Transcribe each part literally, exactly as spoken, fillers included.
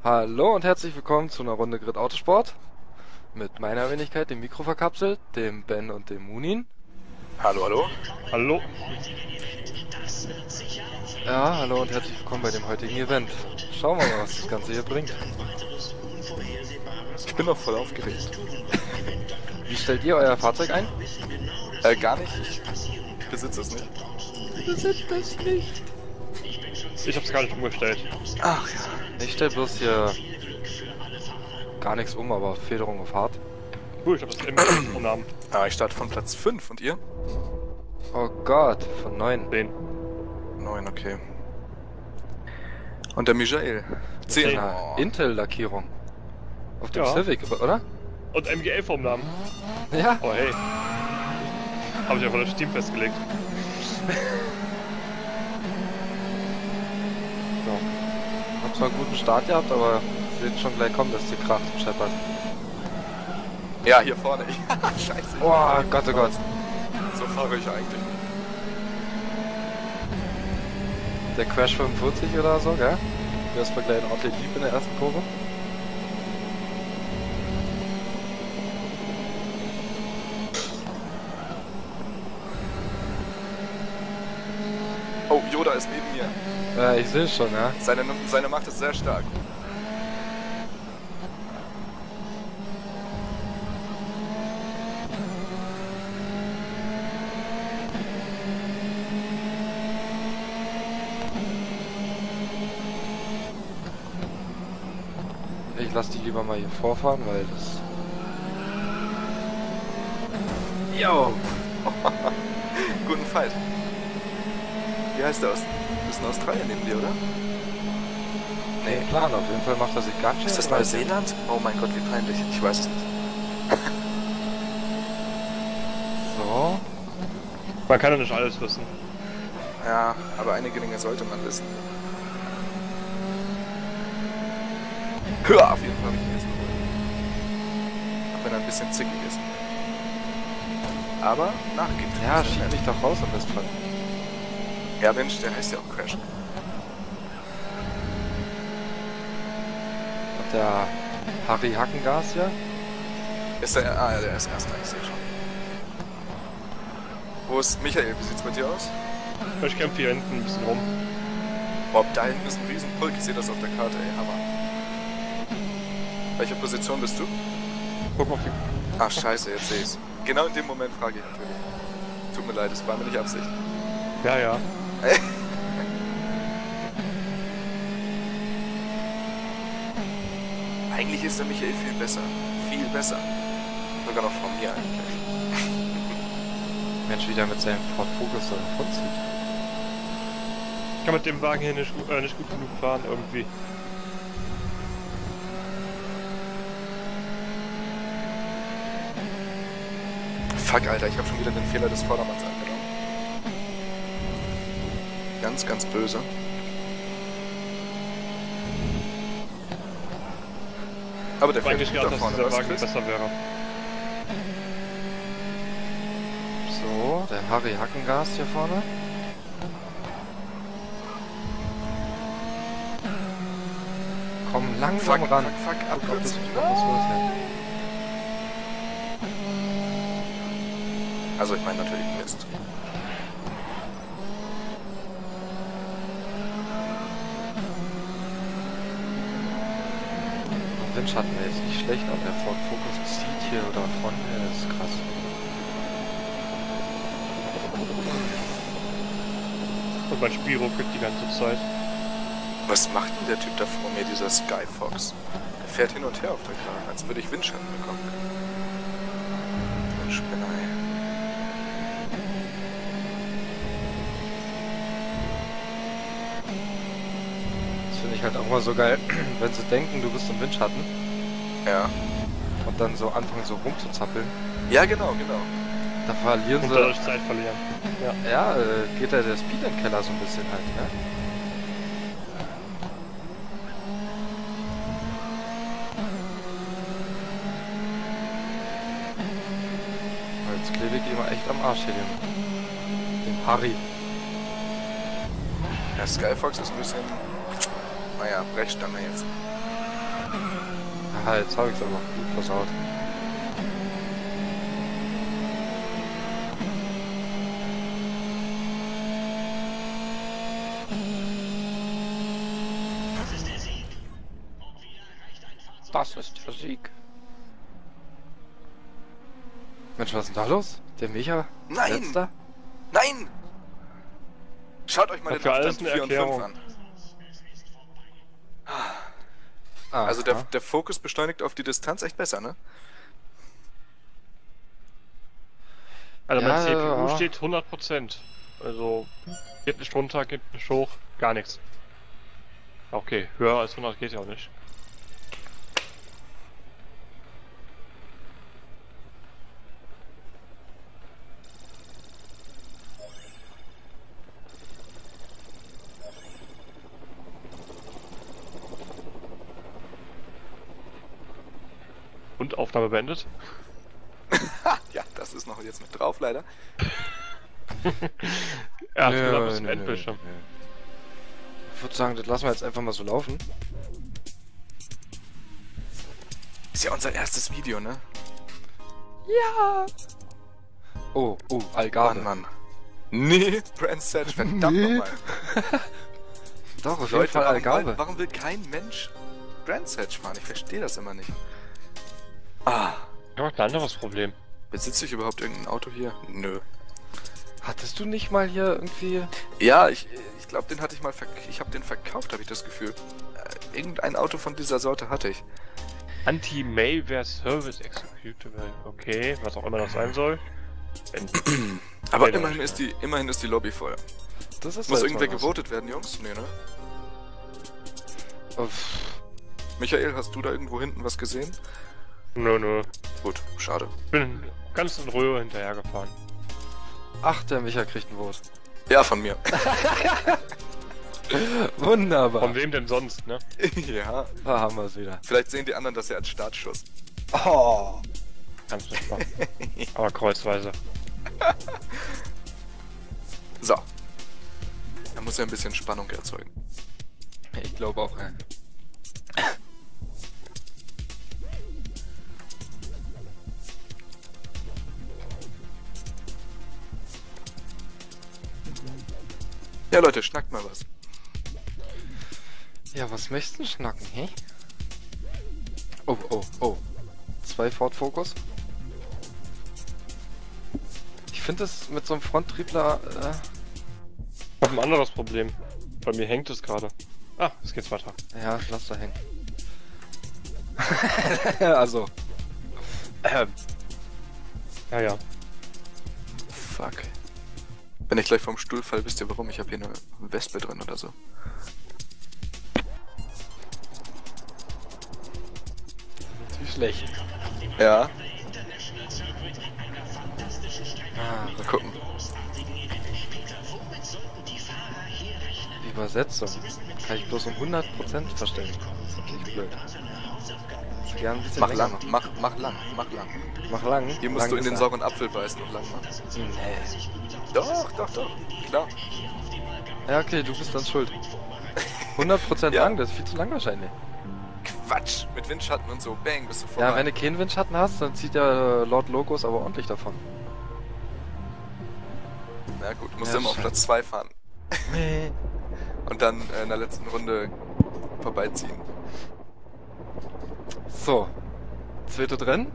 Hallo und herzlich willkommen zu einer Runde Grid Autosport. Mit meiner Wenigkeit, dem Mikro verkapselt, dem Ben und dem Munin. Hallo, hallo. Hallo. Ja, hallo und herzlich willkommen bei dem heutigen Event. Schauen wir mal, was das Ganze hier bringt. Ich bin noch voll aufgeregt. Wie stellt ihr euer Fahrzeug ein? Äh, gar nicht. Ich besitze es nicht. Ich besitze das nicht. Ich hab's gar nicht umgestellt. Ach ja. Ich stell bloß hier gar nichts um, aber Federung auf hart. Cool, ich hab das M im Namen. Ah, ich starte von Platz fünf und ihr? Oh Gott, von neun. zehn. neun, okay. Und der Michael? zehn. zehn. Ah, Intel-Lackierung. Auf dem Ja. Civic, oder? Und M G elf vom Namen. Ja. Oh hey. Hab ich einfach das Steam festgelegt. Hab zwar einen guten Start gehabt, aber seht schon gleich kommen, dass die Kraft scheppert. Ja, hier vorne. Scheiße. Oh Gott, oh Gott. So fahre ich eigentlich. Der Crash fünfundvierzig oder so, gell? Du hast mal gleich ein ordentlich Lieb in der ersten Kurve. Oh, Yoda ist neben mir. Ja, ich sehe schon, ja. Seine, seine Macht ist sehr stark. Ich lasse die lieber mal hier vorfahren, weil das... Yo! Guten Fight. Wie heißt der aus? Das ist ein Australier neben dir, oder? Nee, Plan, auf jeden Fall macht er sich ganz schön. Ist das breit. Neuseeland? Oh mein Gott, wie peinlich. Ich weiß es nicht. So. Man kann ja nicht alles wissen. Ja, aber einige Dinge sollte man wissen. Hör, auf jeden Fall habe ich ihn jetzt geholt. Auch wenn er ein bisschen zickig ist. Aber nachgibt. Ja, schieb mich doch raus am besten Fall. Ja, Mensch, der heißt ja auch Crash. Und der Harry Hackengas hier. Ist der. Ah, ja, der ist erster, ich sehe schon. Wo ist Michael? Wie sieht's bei dir aus? Ich kämpfe hier hinten ein bisschen rum. Boah, da hinten ist ein Riesenpulk. Ich sehe das auf der Karte, ey, Hammer. Welche Position bist du? Guck mal auf die... Ach, scheiße, jetzt sehe ich's. Genau in dem Moment frage ich natürlich. Tut mir leid, es war mir nicht Absicht. Ja, ja. Eigentlich ist der Michael viel besser. Viel besser. Sogar noch von mir eigentlich. Mensch, wie der mit seinem Ford Focus da davon zieht. Ich kann mit dem Wagen hier nicht, gu- äh, nicht gut genug fahren irgendwie. Fuck, Alter, ich habe schon wieder den Fehler des Vordermanns angenommen. Ganz, ganz böse. Aber der Ich fährt eigentlich gut gedacht, da dass vorne, dieser was, Wagen Chris? besser wäre. So, der Harry Hackengas hier vorne. Komm langsam Fuck, ran. fuck, fuck, Guck, ob das abkürzen. ob das los hier. Also ich meine natürlich Mist. Windschatten wäre jetzt nicht schlecht, aber der Ford Focus zieht hier oder von, ja, das ist krass. Und mein Spiel ruckelt die ganze Zeit. Was macht denn der Typ da vor mir, dieser Skyfox? Der fährt hin und her auf der Karte, als würde ich Windschatten bekommen. Ein Spinner, ey. Das finde ich halt auch mal so geil, wenn sie denken, du bist im Windschatten Ja. und dann so anfangen so rumzuzappeln. Ja, genau, genau. Da verlieren Und sie... dadurch Zeit verlieren. Ja. Ja, äh, geht da der Speed in den Keller so ein bisschen halt, ne? Jetzt klebe ich immer echt am Arsch hier, dem, dem Harry. Ja, Skyfox ist ein bisschen, naja, Brechstange jetzt. Ah, jetzt habe ich es aber gut versaut. Das ist der Sieg. Mensch, was ist denn da los? Der Micha? Nein! Letzter? Nein! Schaut euch mal Hat den für alles Abstand eine vier und fünf Erklärung. an. Also der, Aha. der Fokus beschleunigt auf die Distanz echt besser, ne? Also Ja, mein C P U ja. steht hundert Prozent. Also geht nicht runter, geht nicht hoch, gar nichts. Okay, höher als hundert geht ja auch nicht. Und Aufnahme beendet. Ja, das ist noch jetzt mit drauf, leider. Ja, Nö, ich bin bis zum nö, nö, Endbildschirm. nö. Ich würde sagen, das lassen wir jetzt einfach mal so laufen. Ist ja unser erstes Video, ne? Ja. Oh, oh, Algarve. Mann, Mann. Nee, Brand Sedge, verdammt Nee. nochmal. Doch, auf jeden Leute, Fall warum, Algarve. warum will kein Mensch Brand Sedge fahren? Ich verstehe das immer nicht. Ah, Ich habe ein anderes Problem. besitze ich überhaupt irgendein Auto hier? Nö. Hattest du nicht mal hier irgendwie... Ja, ich, ich glaube, den hatte ich mal verk ich habe den verkauft, habe ich das Gefühl. Äh, irgendein Auto von dieser Sorte hatte ich. Anti-Malware Service Executable. Okay, was auch immer das sein soll. Wenn Aber Nee, immerhin doch. ist die immerhin ist die Lobby voll. Das ist Muss doch jetzt irgendwer mal was. gewotet werden, Jungs? Nee, ne? Oh, pff. Michael, hast du da irgendwo hinten was gesehen? Nö, nö. Gut, schade. Bin ganz in Ruhe hinterhergefahren. Ach, der Micha kriegt ein Vote. Ja, von mir. Wunderbar. Von wem denn sonst, ne? Ja. Da haben wir es wieder. Vielleicht sehen die anderen das ja als Startschuss. Oh. Ganz nicht mal. Aber kreuzweise. So. Er muss ja ein bisschen Spannung erzeugen. Ich glaube auch, ey. Ja, Leute, schnackt mal was. Ja, was möchtest du schnacken, hä? Oh, oh, oh. Zwei Ford Focus. Ich finde das mit so einem Fronttriebler, äh, Ich habe ein anderes Problem. Bei mir hängt es gerade. Ah, jetzt geht's weiter. ja, lass da hängen. also. Ähm, Ja, ja. Fuck. Wenn ich gleich vom Stuhl fall, wisst ihr warum? Ich habe hier eine Wespe drin oder so. natürlich schlecht. Ja, Ah, mal gucken. Übersetzung. Kann ich bloß um hundert Prozent verstehen. Das ist natürlich blöd. Ich gern ein bisschen Mach länger lang, noch. mach, mach lang, mach lang. Mach lang. Hier musst lang du in ist den er. sauren Apfel beißen und lang machen. Nee. Doch, doch, doch. Klar. Ja, okay, du bist dann schuld. hundert Prozent Ja. lang, das ist viel zu lang wahrscheinlich. Quatsch. Mit Windschatten und so. Bang, bist du vorbei. Ja, wenn du keinen Windschatten hast, dann zieht der äh, Lord Logos aber ordentlich davon. Na gut, musst Ja, immer auf scheiße. Platz zwei fahren. Nee. Und dann äh, in der letzten Runde vorbeiziehen. So. Zweite drin.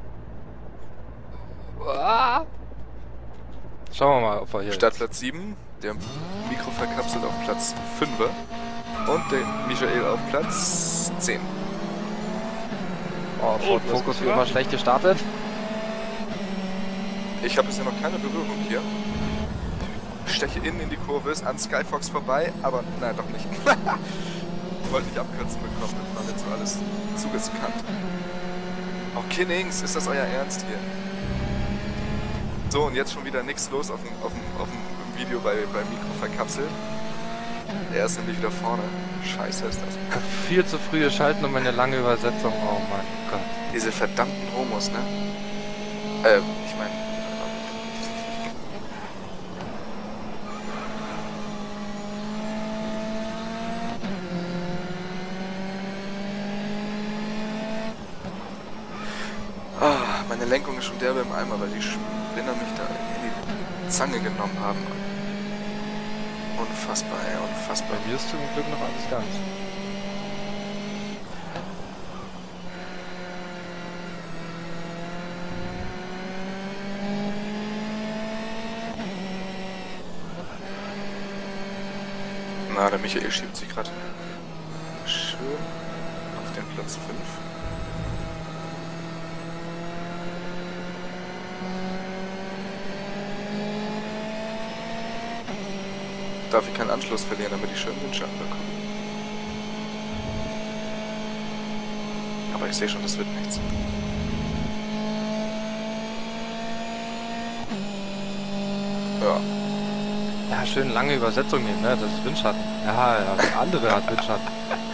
Ah. Schauen wir mal, ob wir hier... Startplatz sieben, der Mikro verkapselt auf Platz fünf und der Michael auf Platz zehn. Oh, Ford Oh, was Focus ist wie da? immer schlecht gestartet. Ich habe bisher noch keine Berührung hier. Steche innen in die Kurve, ist an Skyfox vorbei, aber nein, doch nicht. Wollte nicht abkürzen bekommen, das war mir so alles zugescannt. Oh, Kinnings, ist das euer Ernst hier? So, und jetzt schon wieder nichts los auf dem, auf dem, auf dem Video bei, bei Mikro verkapselt. Er ist nämlich wieder vorne. Scheiße ist das. Viel zu früh geschalten und eine lange Übersetzung. Oh mein Gott. Diese verdammten Homos, ne? Äh, ich meine... Meine Lenkung ist schon derbe im Eimer, weil die Spinner mich da in die Zange genommen haben. Unfassbar, ey, unfassbar. Bei mir ist zum Glück noch alles ganz. Na, der Michael schiebt sich gerade schön auf den Platz fünf. Darf ich keinen Anschluss verlieren, damit ich schön Windschatten bekomme. Aber ich sehe schon, das wird nichts. Ja. Ja, schön lange Übersetzung nehmen, ne? Das ist Windschatten. Ja, ja, der andere hat Windschatten.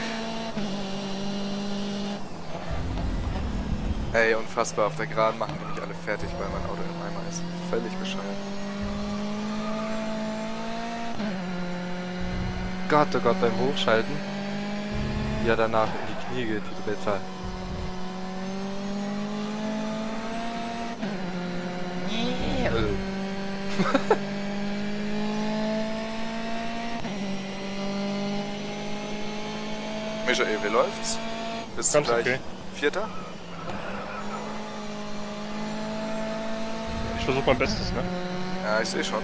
Ey, unfassbar. Auf der Geraden machen die mich alle fertig, weil mein Auto im Eimer ist. Völlig bescheuert. Gott, oh Gott, beim Hochschalten. Ja, danach in die Knie geht, die Drehzahl. Michael, wie läuft's? Bist Ganz du gleich okay. Vierter? Ich versuche mein Bestes, ne? Ja, ich sehe schon.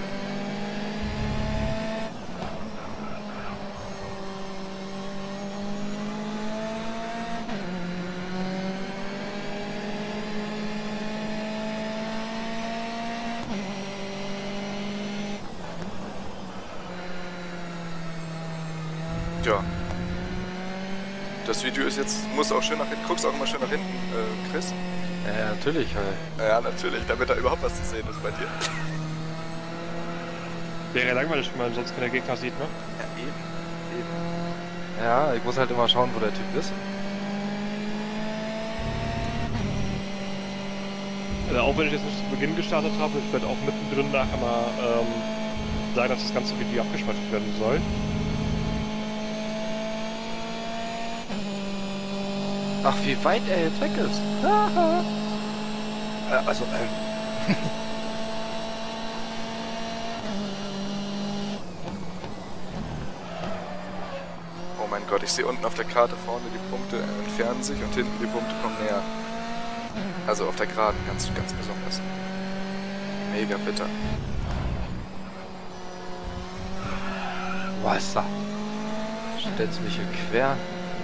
Ja. Das Video ist jetzt, muss auch schön nach hinten, guckst auch immer schön nach hinten, äh, Chris? Ja, ja, natürlich, weil... Ja, natürlich, damit da überhaupt was zu sehen ist bei dir. Wäre ja langweilig, wenn man sonst keine Gegner sieht, ne? Ja, eben, eben. Ja, ich muss halt immer schauen, wo der Typ ist. Also auch wenn ich jetzt nicht zu Beginn gestartet habe, ich werde auch mittendrin nachher mal ähm, sagen, dass das ganze Video abgespeichert werden soll. Ach, wie weit er jetzt weg ist. äh, also, ähm... Oh mein Gott, ich sehe unten auf der Karte vorne, die Punkte entfernen sich und hinten die Punkte kommen näher. Also auf der Geraden ganz, ganz besonders. Mega bitter. Wasser. Stellst mich hier quer.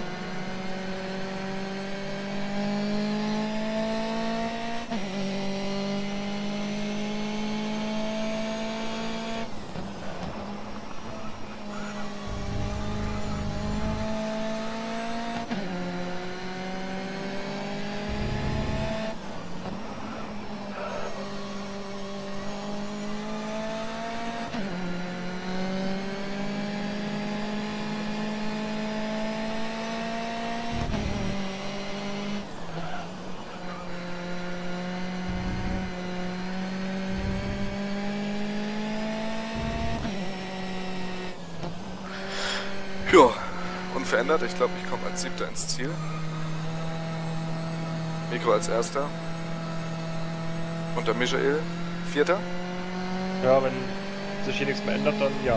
Ja, unverändert. Ich glaube, ich komme als Siebter ins Ziel. Mikro als Erster. Und der Michael Vierter. Ja, wenn sich hier nichts mehr ändert, dann ja.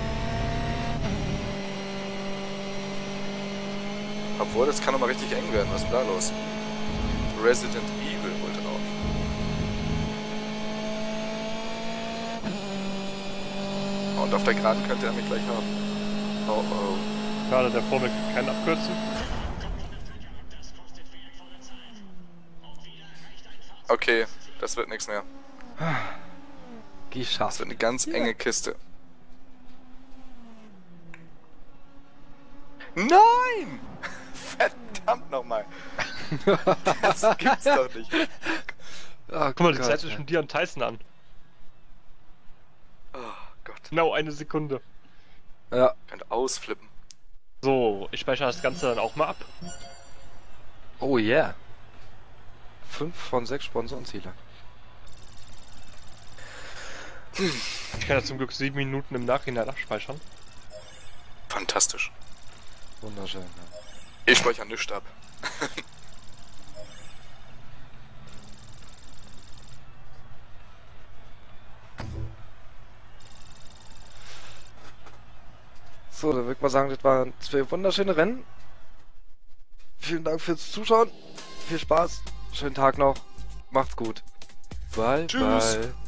Obwohl, das kann doch mal richtig eng werden. Was ist denn da los? Resident Evil wohl drauf. Und auf der Geraden könnte er mich gleich haben. Oh oh. Gerade der vor mir kann keinen abkürzen. Okay, das wird nichts mehr. Das Geschafft. wird eine ganz enge Kiste. Nein! Verdammt nochmal. Das gibt's doch nicht. Oh, Guck mal, die Gott, Zeit ey. zwischen dir und Tyson an. Oh Gott. Genau eine Sekunde. Ja. Könnte ausflippen. So, ich speichere das Ganze dann auch mal ab. Oh yeah. Fünf von sechs Sponsorenziele. Ich kann ja zum Glück sieben Minuten im Nachhinein abspeichern. Fantastisch. Wunderschön. Ja. Ich speichere nichts ab. So, dann würde ich mal sagen, das waren zwei wunderschöne Rennen. Vielen Dank fürs Zuschauen. Viel Spaß. Schönen Tag noch. Macht's gut. Bye, Tschüss. bye.